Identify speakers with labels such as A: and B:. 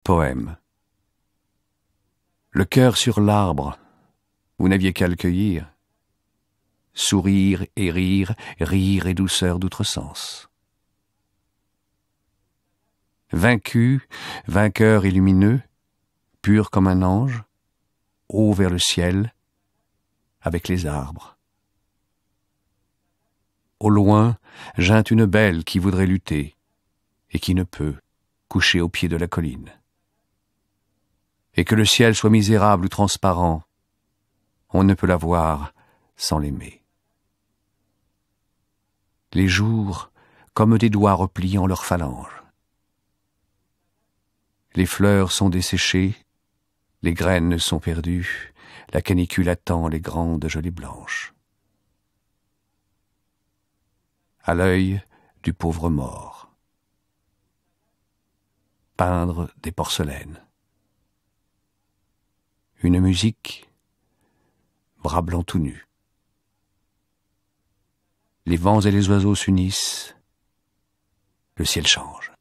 A: Poème. Le cœur sur l'arbre, vous n'aviez qu'à le cueillir. Sourire et rire, rire et douceur d'outre-sens. Vaincu, vainqueur et lumineux, pur comme un ange, haut vers le ciel, avec les arbres. Au loin, geinte une belle qui voudrait lutter, et qui ne peut, coucher au pied de la colline. Et que le ciel soit misérable ou transparent, on ne peut la voir sans l'aimer. Les jours, comme des doigts repliant leurs phalanges. Les fleurs sont desséchées, les graines sont perdues, la canicule attend les grandes gelées blanches. À l'œil du pauvre mort. Peindre des porcelaines. Une musique, bras blancs tout nus. Les vents et les oiseaux s'unissent, le ciel change.